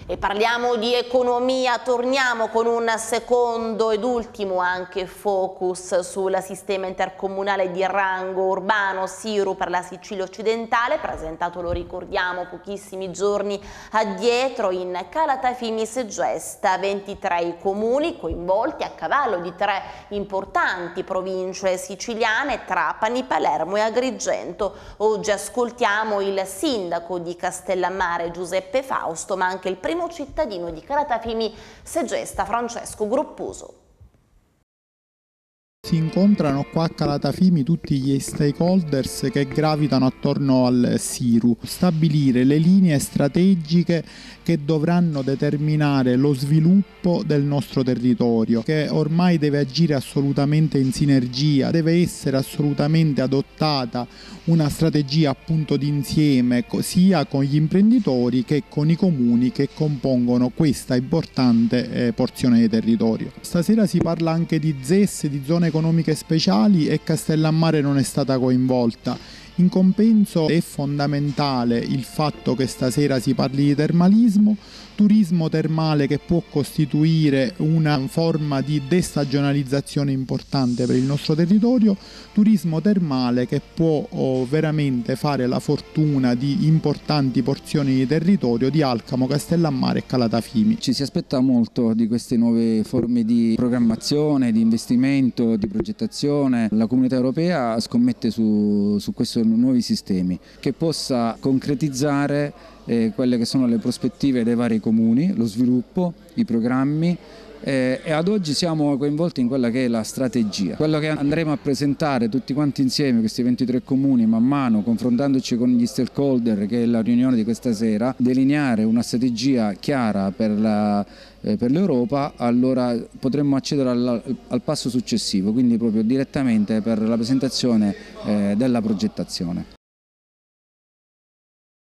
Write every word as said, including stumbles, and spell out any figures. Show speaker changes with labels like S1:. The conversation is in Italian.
S1: E parliamo di economia, torniamo con un secondo ed ultimo anche focus sul sistema intercomunale di rango urbano Siru per la Sicilia occidentale, presentato, lo ricordiamo, pochissimi giorni addietro in Calatafimi Segesta. ventitré i comuni coinvolti a cavallo di tre importanti province siciliane, Trapani, Palermo e Agrigento. Oggi ascoltiamo il sindaco di Castellammare Giuseppe Fausto, ma anche il primo cittadino di Calatafimi Segesta, Francesco Gruppuso.
S2: Si incontrano qua a Calatafimi tutti gli stakeholders che gravitano attorno al Siru, stabilire le linee strategiche che dovranno determinare lo sviluppo del nostro territorio, che ormai deve agire assolutamente in sinergia, deve essere assolutamente adottata una strategia appunto d'insieme sia con gli imprenditori che con i comuni che compongono questa importante eh, porzione di territorio. Stasera si parla anche di Z E S, di zone economiche speciali, e Castellammare non è stata coinvolta. In compenso è fondamentale il fatto che stasera si parli di termalismo, turismo termale che può costituire una forma di destagionalizzazione importante per il nostro territorio, turismo termale che può oh, veramente fare la fortuna di importanti porzioni di territorio di Alcamo, Castellammare e Calatafimi.
S3: Ci si aspetta molto di queste nuove forme di programmazione, di investimento, di progettazione. La Comunità Europea scommette su, su questi nuovi sistemi che possa concretizzare eh, quelle che sono le prospettive dei vari comuni, lo sviluppo, i programmi. Eh, e ad oggi siamo coinvolti in quella che è la strategia. Quello che andremo a presentare tutti quanti insieme, questi ventitré comuni, man mano, confrontandoci con gli stakeholder, che è la riunione di questa sera, delineare una strategia chiara per la, eh, per l'Europa, allora potremmo accedere al, al passo successivo, quindi proprio direttamente per la presentazione eh, della progettazione.